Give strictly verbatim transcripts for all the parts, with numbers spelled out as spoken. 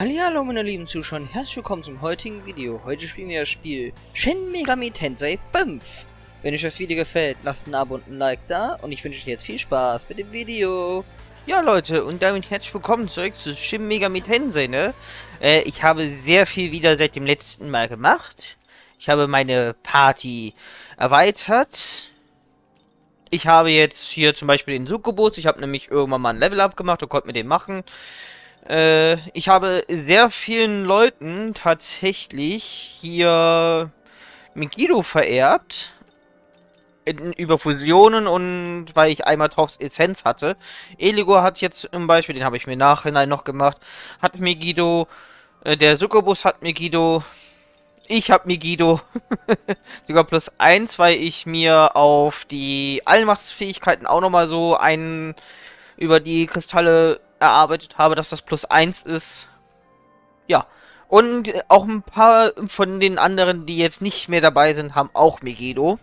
Hallihallo meine lieben Zuschauer, herzlich willkommen zum heutigen Video. Heute spielen wir das Spiel Shin Megami Tensei fünf. Wenn euch das Video gefällt, lasst ein Abo und ein Like da und ich wünsche euch jetzt viel Spaß mit dem Video. Ja Leute, und damit herzlich willkommen zurück zu Shin Megami Tensei, ne? Äh, ich habe sehr viel wieder seit dem letzten Mal gemacht. Ich habe meine Party erweitert. Ich habe jetzt hier zum Beispiel den Sukubus. Ich habe nämlich irgendwann mal ein Level-Up gemacht und konnte mit dem machen. Äh, ich habe sehr vielen Leuten tatsächlich hier Megiddo vererbt. In, über Fusionen und weil ich einmal Torfs Essenz hatte. Eligor hat jetzt zum Beispiel, den habe ich mir nachhinein noch gemacht, hat Megiddo. Äh, der Sukubus hat Megiddo. Ich habe Megiddo. Sogar plus eins, weil ich mir auf die Allmachtsfähigkeiten auch nochmal so einen über die Kristalle erarbeitet habe, dass das plus eins ist. Ja. Und auch ein paar von den anderen, die jetzt nicht mehr dabei sind, haben auch Megiddo.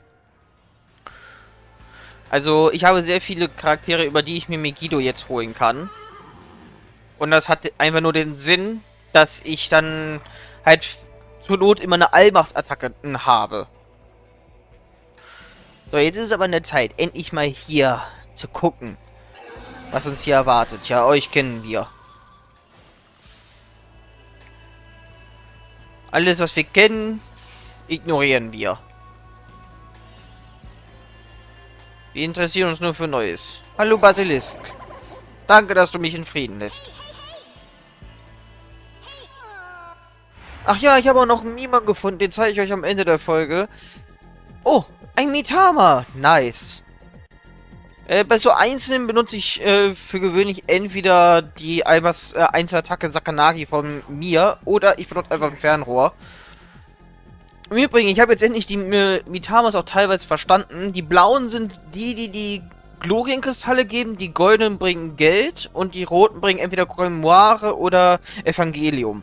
Also ich habe sehr viele Charaktere, über die ich mir Megiddo jetzt holen kann. Und das hat einfach nur den Sinn, dass ich dann halt zur Not immer eine Allmachtsattacke habe. So, jetzt ist es aber an der Zeit, endlich mal hier zu gucken, was uns hier erwartet. Ja, euch kennen wir. Alles, was wir kennen, ignorieren wir. Wir interessieren uns nur für Neues. Hallo Basilisk. Danke, dass du mich in Frieden lässt. Ach ja, ich habe auch noch einen Mima gefunden. Den zeige ich euch am Ende der Folge. Oh, ein Mitama. Nice. Äh, bei so Einzelnen benutze ich äh, für gewöhnlich entweder die äh, Einzelattacke Sakanagi von mir oder ich benutze einfach ein Fernrohr. Im Übrigen, ich habe jetzt endlich die äh, Mitamas auch teilweise verstanden. Die blauen sind die, die die Glorienkristalle geben, die goldenen bringen Geld und die roten bringen entweder Grimoire oder Evangelium.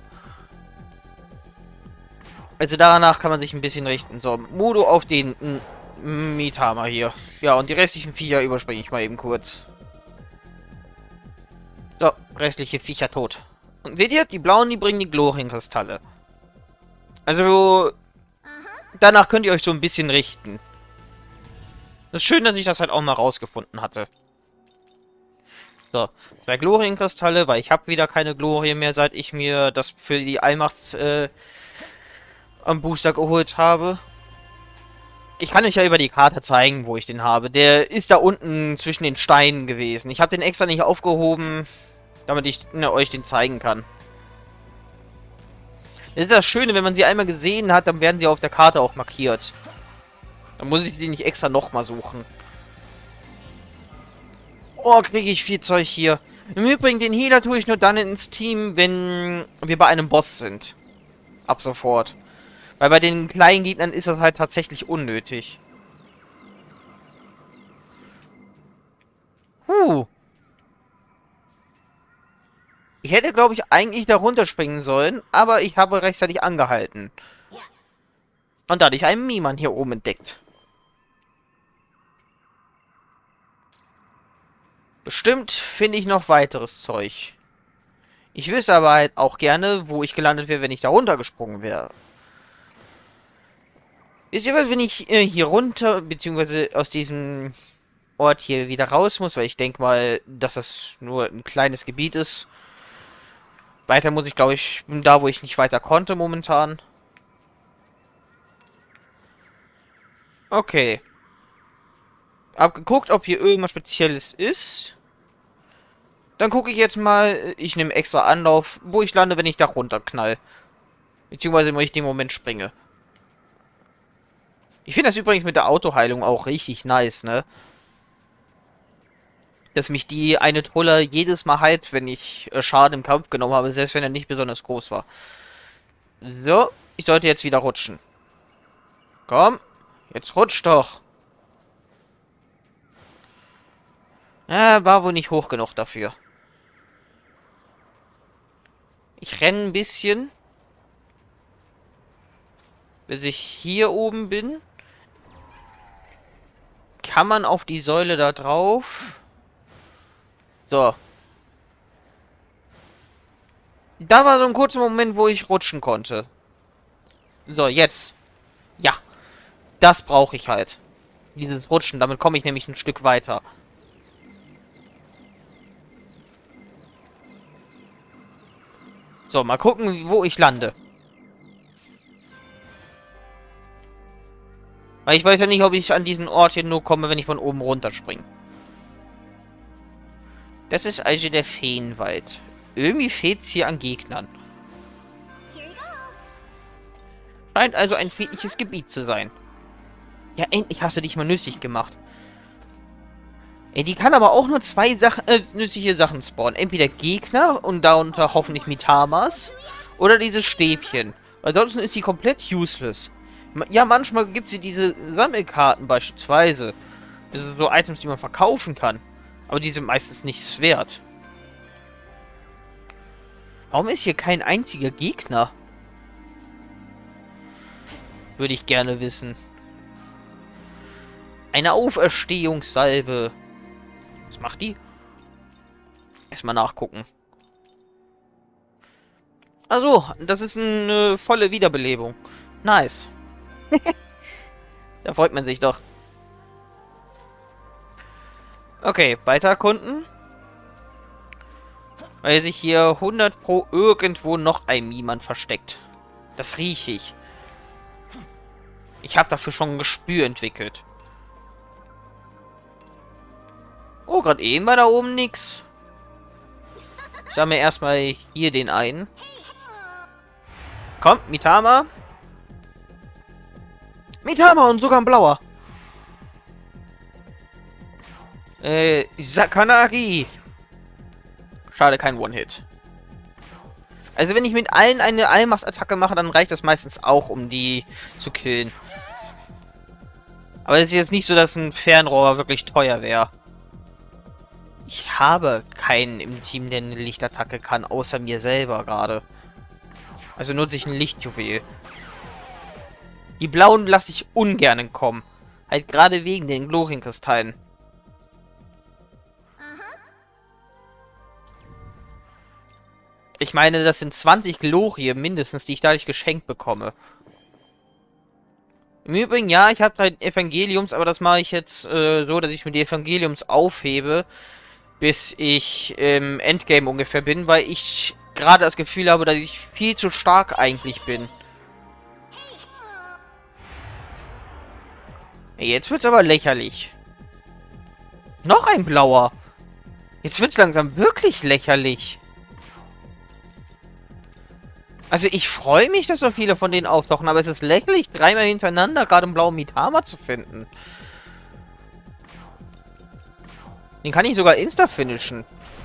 Also danach kann man sich ein bisschen richten. So, Modo auf den M Mitama hier. Ja, und die restlichen Viecher überspringe ich mal eben kurz. So, restliche Viecher tot. Und seht ihr, die blauen, die bringen die Glorienkristalle. Also, danach könnt ihr euch so ein bisschen richten. Das ist schön, dass ich das halt auch mal rausgefunden hatte. So, zwei Glorienkristalle, weil ich habe wieder keine Glorie mehr, seit ich mir das für die Allmachts äh, am Booster geholt habe. Ich kann euch ja über die Karte zeigen, wo ich den habe. Der ist da unten zwischen den Steinen gewesen. Ich habe den extra nicht aufgehoben, damit ich ne, euch den zeigen kann. Das ist das Schöne, wenn man sie einmal gesehen hat, dann werden sie auf der Karte auch markiert. Dann muss ich die nicht extra nochmal suchen. Oh, kriege ich viel Zeug hier. Im Übrigen, den Healer tue ich nur dann ins Team, wenn wir bei einem Boss sind. Ab sofort. Weil bei den kleinen Gegnern ist das halt tatsächlich unnötig. Huh. Ich hätte, glaube ich, eigentlich da runterspringen sollen, aber ich habe rechtzeitig angehalten. Und dadurch einen Miman hier oben entdeckt. Bestimmt finde ich noch weiteres Zeug. Ich wüsste aber halt auch gerne, wo ich gelandet wäre, wenn ich da runtergesprungen wäre. Wisst ihr was, wenn ich äh, hier runter, beziehungsweise aus diesem Ort hier wieder raus muss, weil ich denke mal, dass das nur ein kleines Gebiet ist. Weiter muss ich, glaube ich, bin da, wo ich nicht weiter konnte momentan. Okay. Hab geguckt, ob hier irgendwas Spezielles ist. Dann gucke ich jetzt mal, ich nehme extra Anlauf, wo ich lande, wenn ich da runterknall. Beziehungsweise, wenn ich in dem Moment springe. Ich finde das übrigens mit der Autoheilung auch richtig nice, ne? Dass mich die eine Troller jedes Mal heilt, wenn ich äh, Schaden im Kampf genommen habe, selbst wenn er nicht besonders groß war. So, ich sollte jetzt wieder rutschen. Komm, jetzt rutsch doch. Ja, war wohl nicht hoch genug dafür. Ich renne ein bisschen, bis ich hier oben bin. Kann man auf die Säule da drauf? So. Da war so ein kurzer Moment, wo ich rutschen konnte. So, jetzt. Ja. Das brauche ich halt. Dieses Rutschen, damit komme ich nämlich ein Stück weiter. So, mal gucken, wo ich lande. Weil ich weiß ja nicht, ob ich an diesen Ort hier nur komme, wenn ich von oben runterspringe. Das ist also der Feenwald. Irgendwie fehlt es hier an Gegnern. Scheint also ein friedliches Gebiet zu sein. Ja, endlich hast du dich mal nützlich gemacht. Ey, die kann aber auch nur zwei Sachen, äh, nützliche Sachen spawnen. Entweder Gegner und darunter hoffentlich Mitamas. Oder diese Stäbchen. Weil sonst ist die komplett useless. Ja, manchmal gibt sie diese Sammelkarten beispielsweise. Also so Items, die man verkaufen kann. Aber die sind meistens nichts wert. Warum ist hier kein einziger Gegner? Würde ich gerne wissen. Eine Auferstehungssalbe. Was macht die? Erstmal nachgucken. Also, das ist eine volle Wiederbelebung. Nice. Da freut man sich doch. Okay, weiter erkunden. Weil sich hier hundert pro irgendwo noch ein Miman versteckt. Das rieche ich. Ich habe dafür schon ein Gespür entwickelt. Oh, gerade eben war da oben nix. Ich sammle erstmal hier den einen. Komm, Mitama. Mitama und sogar ein blauer. Äh, Sakanagi. Schade, kein One-Hit. Also wenn ich mit allen eine Allmachtsattacke mache, dann reicht das meistens auch, um die zu killen. Aber es ist jetzt nicht so, dass ein Fernrohr wirklich teuer wäre. Ich habe keinen im Team, der eine Lichtattacke kann, außer mir selber gerade. Also nutze ich ein Lichtjuwel. Die blauen lasse ich ungern kommen. Halt gerade wegen den Glorienkristallen. Ich meine, das sind zwanzig Glorie mindestens, die ich dadurch geschenkt bekomme. Im Übrigen, ja, ich habe halt Evangeliums, aber das mache ich jetzt äh, so, dass ich mir die Evangeliums aufhebe, bis ich im Endgame ungefähr bin, weil ich gerade das Gefühl habe, dass ich viel zu stark eigentlich bin. Jetzt wird's aber lächerlich. Noch ein blauer. Jetzt wird's langsam wirklich lächerlich. Also ich freue mich, dass so viele von denen auftauchen, aber es ist lächerlich, dreimal hintereinander gerade einen blauen Mitama zu finden. Den kann ich sogar insta-finishen.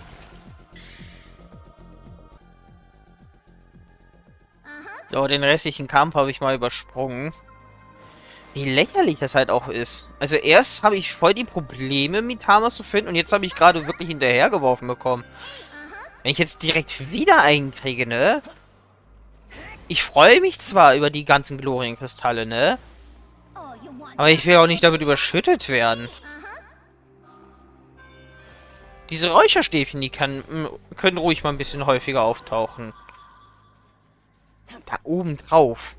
So, den restlichen Kampf habe ich mal übersprungen. Wie lächerlich das halt auch ist. Also erst habe ich voll die Probleme, Mitamas zu finden und jetzt habe ich gerade wirklich hinterhergeworfen bekommen. Wenn ich jetzt direkt wieder einen kriege, ne? Ich freue mich zwar über die ganzen Glorienkristalle, ne? Aber ich will auch nicht damit überschüttet werden. Diese Räucherstäbchen, die kann, können ruhig mal ein bisschen häufiger auftauchen. Da oben drauf.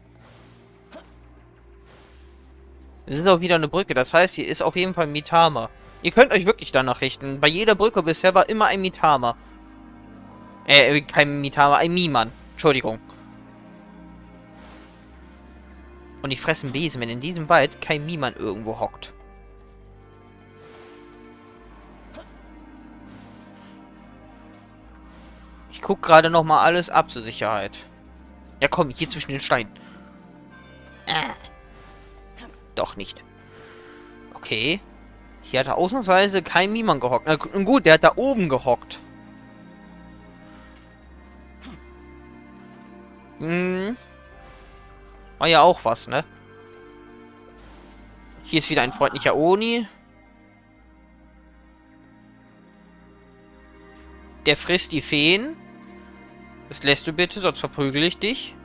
Das ist auch wieder eine Brücke. Das heißt, hier ist auf jeden Fall ein Mitama. Ihr könnt euch wirklich danach richten. Bei jeder Brücke bisher war immer ein Mitama. Äh, kein Mitama, ein Miman. Entschuldigung. Und ich fresse einen Besen, wenn in diesem Wald kein Miman irgendwo hockt. Ich gucke gerade noch mal alles ab zur Sicherheit. Ja komm, hier zwischen den Steinen. Äh. Doch nicht. Okay. Hier hat er ausnahmsweise kein Miman gehockt. Na gut, der hat da oben gehockt. Hm. War ja auch was, ne? Hier ist wieder ein freundlicher Oni. Der frisst die Feen. Das lässt du bitte, sonst verprügel ich dich.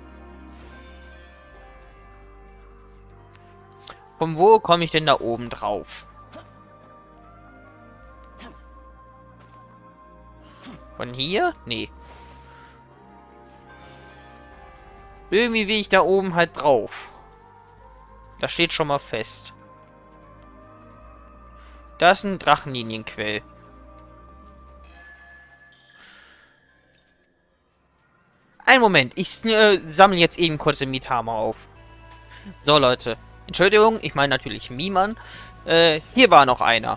Von wo komme ich denn da oben drauf? Von hier? Nee. Irgendwie will ich da oben halt drauf. Das steht schon mal fest. Da ist ein Drachenlinienquell. Einen Moment, ich äh, sammle jetzt eben kurz den Miethammer auf. So, Leute. Entschuldigung, ich meine natürlich Miman. Äh, hier war noch einer.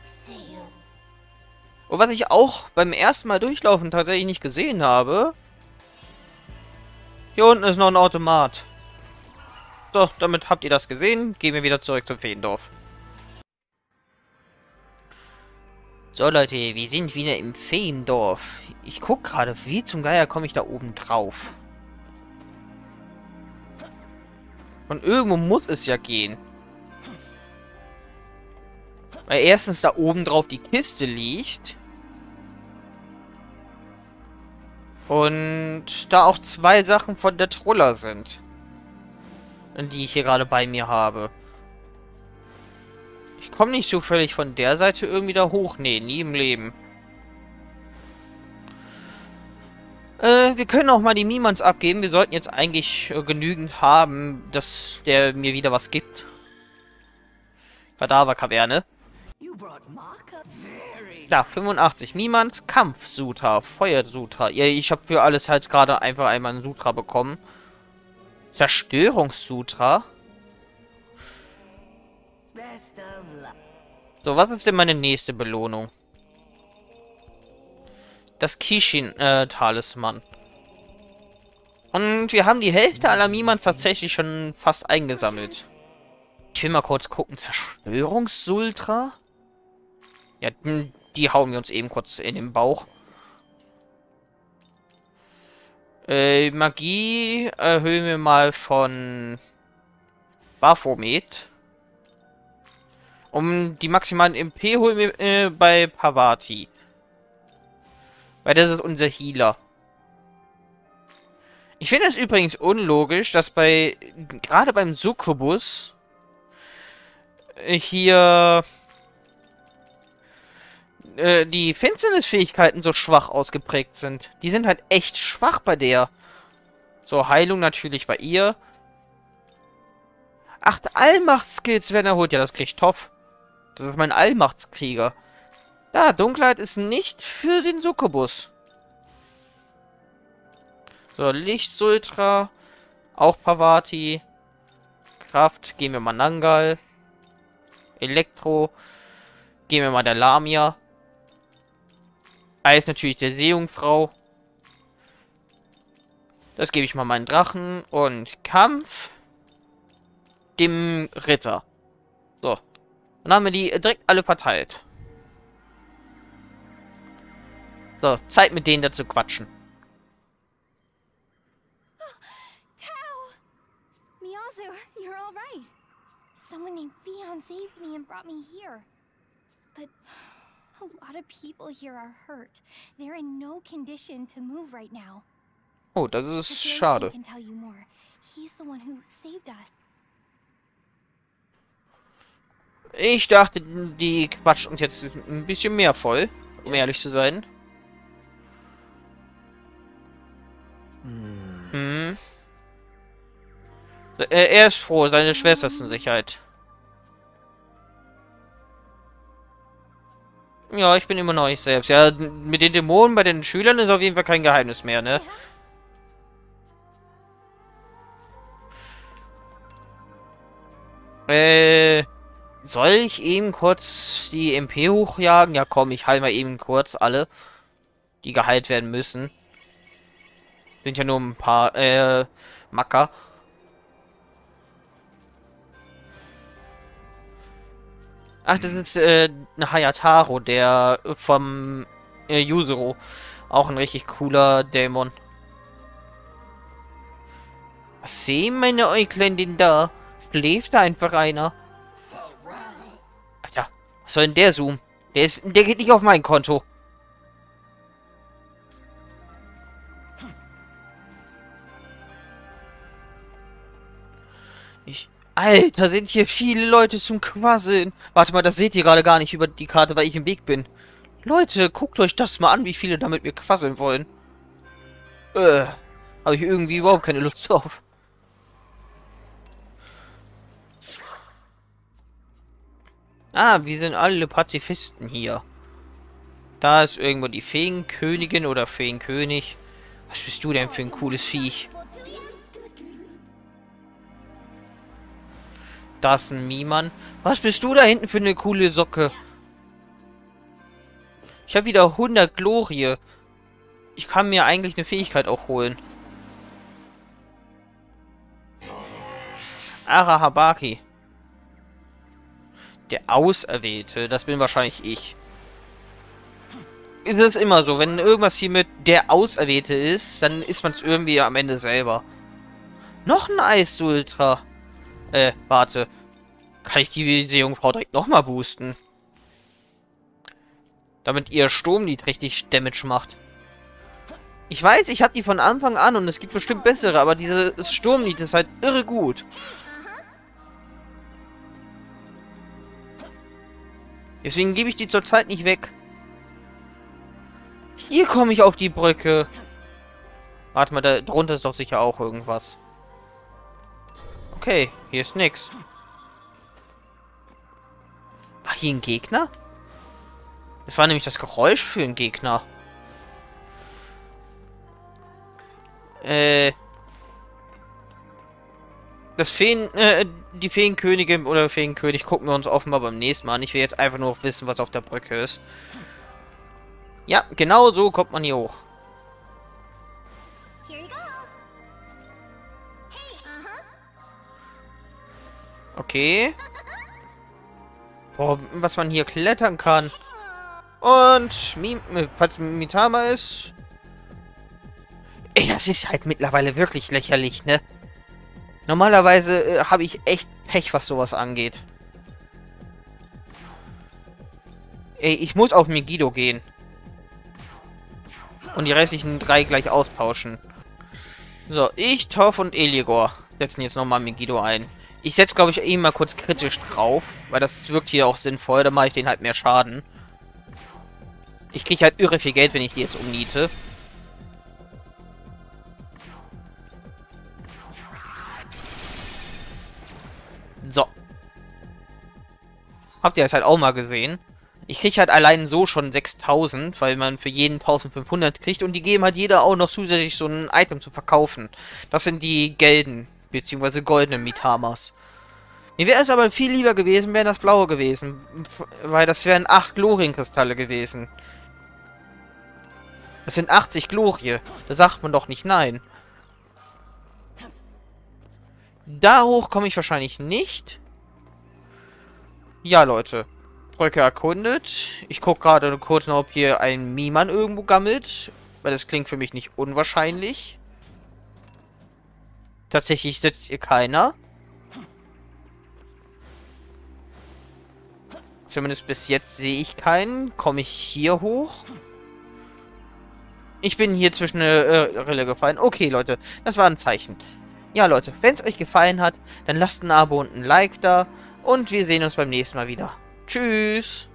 Und was ich auch beim ersten Mal durchlaufen tatsächlich nicht gesehen habe... Hier unten ist noch ein Automat. So, damit habt ihr das gesehen. Gehen wir wieder zurück zum Feendorf. So, Leute, wir sind wieder im Feendorf. Ich guck gerade, wie zum Geier komme ich da oben drauf? Von irgendwo muss es ja gehen. Weil erstens da oben drauf die Kiste liegt. Und da auch zwei Sachen von der Truller sind. Die ich hier gerade bei mir habe. Ich komme nicht zufällig von der Seite irgendwie da hoch. Nee, nie im Leben. Äh, wir können auch mal die Mimans abgeben. Wir sollten jetzt eigentlich äh, genügend haben, dass der mir wieder was gibt. Kadaverkaverne. Da, fünfundachtzig Mimans, Kampfsutra, Feuersutra. Ja, ich habe für alles halt gerade einfach einmal einen Sutra bekommen. Zerstörungssutra. So, was ist denn meine nächste Belohnung? Das Kishin-Talisman. Äh, Und wir haben die Hälfte aller Mimans tatsächlich schon fast eingesammelt. Ich will mal kurz gucken. Zerstörungssultra? Ja, die hauen wir uns eben kurz in den Bauch. Äh, Magie erhöhen wir mal von Baphomet. Um die maximalen M P holen wir äh, bei Parvati. Weil das ist unser Healer. Ich finde es übrigens unlogisch, dass bei, gerade beim Succubus, äh, hier äh, die Finsternisfähigkeiten so schwach ausgeprägt sind. Die sind halt echt schwach bei der. So, Heilung natürlich bei ihr. Acht Allmachtsskills werden erholt. Ja, das kriegt Topf. Das ist mein Allmachtskrieger. Da, Dunkelheit ist nicht für den Succubus. So, Lichtsultra. Auch Parvati. Kraft. Gehen wir mal Nangal. Elektro. Gehen wir mal der Lamia. Eis natürlich der Seejungfrau. Das gebe ich mal meinen Drachen. Und Kampf. Dem Ritter. So. Dann haben wir die direkt alle verteilt. So, Zeit mit denen da zu quatschen. Tao! Miyazu, you're all right. Someone named Fion saved me and brought me here. But a lot of people here are hurt. They're in no condition to move right now. Oh, das ist schade. Can tell you more. He's the one who saved us. Ich dachte, die quatscht uns jetzt ein bisschen mehr voll, um ehrlich zu sein. Hm. Er ist froh, seine Schwester ist in Sicherheit. Ja, ich bin immer noch ich selbst. Ja, mit den Dämonen bei den Schülern ist auf jeden Fall kein Geheimnis mehr, ne? Äh... Soll ich eben kurz die M P hochjagen? Ja, komm, ich heile mal eben kurz alle, die geheilt werden müssen. Sind ja nur ein paar, äh, Macker. Ach, das ist, äh, ein Hayataro, der vom, äh, Yuzuru. Auch ein richtig cooler Dämon. Was sehen meine Äuglein denn da? Schläft da einfach einer? Alter, was soll denn der Zoom? Der ist, der geht nicht auf mein Konto. Ich, Alter, sind hier viele Leute zum Quasseln. Warte mal, das seht ihr gerade gar nicht über die Karte, weil ich im Weg bin. Leute, guckt euch das mal an, wie viele da mit mir quasseln wollen. Äh, Habe ich irgendwie überhaupt keine Lust drauf. Ah, wir sind alle Pazifisten hier. Da ist irgendwo die Feenkönigin oder Feenkönig. Was bist du denn für ein cooles Viech? Da ist ein Miemann. Was bist du da hinten für eine coole Socke? Ich habe wieder hundert Glorie. Ich kann mir eigentlich eine Fähigkeit auch holen. Arahabaki. Der Auserwählte. Das bin wahrscheinlich ich. Ist es immer so, wenn irgendwas hier mit der Auserwählte ist, dann ist man es irgendwie am Ende selber. Noch ein Eis-Ultra. Äh, warte. Kann ich die Seejungfrau direkt nochmal boosten? Damit ihr Sturmlied richtig Damage macht. Ich weiß, ich habe die von Anfang an und es gibt bestimmt bessere, aber dieses Sturmlied ist halt irre gut. Deswegen gebe ich die zurzeit nicht weg. Hier komme ich auf die Brücke. Warte mal, da drunter ist doch sicher auch irgendwas. Okay, hier ist nix. War hier ein Gegner? Das war nämlich das Geräusch für einen Gegner. Äh. Das Feen, äh, die Feenkönigin oder Feenkönig gucken wir uns offenbar beim nächsten Mal an. Ich will jetzt einfach nur wissen, was auf der Brücke ist. Ja, genau so kommt man hier hoch. Okay. Boah, was man hier klettern kann. Und, Mim falls Mitama ist... Ey, das ist halt mittlerweile wirklich lächerlich, ne? Normalerweise äh, habe ich echt Pech, was sowas angeht. Ey, ich muss auf Megiddo gehen. Und die restlichen drei gleich austauschen. So, ich, Torf und Eligor setzen jetzt nochmal Megiddo ein. Ich setze, glaube ich, eben mal kurz kritisch drauf, weil das wirkt hier auch sinnvoll. Dann mache ich denen halt mehr Schaden. Ich kriege halt irre viel Geld, wenn ich die jetzt umniete. So. Habt ihr das halt auch mal gesehen? Ich kriege halt allein so schon sechstausend, weil man für jeden eintausendfünfhundert kriegt. Und die geben halt jeder auch noch zusätzlich so ein Item zu verkaufen. Das sind die gelben, beziehungsweise goldenen Mitamas. Mir wäre es aber viel lieber gewesen, wären das blaue gewesen. Weil das wären acht Glorienkristalle gewesen. Das sind achtzig Glorie. Da sagt man doch nicht nein. Da hoch komme ich wahrscheinlich nicht. Ja, Leute. Brücke erkundet. Ich gucke gerade kurz noch, ob hier ein Miemann irgendwo gammelt. Weil das klingt für mich nicht unwahrscheinlich. Tatsächlich sitzt hier keiner. Zumindest bis jetzt sehe ich keinen. Komme ich hier hoch? Ich bin hier zwischen eine äh, Rille gefallen. Okay, Leute. Das war ein Zeichen. Ja, Leute. Wenn es euch gefallen hat, dann lasst ein Abo und ein Like da. Und wir sehen uns beim nächsten Mal wieder. Tschüss.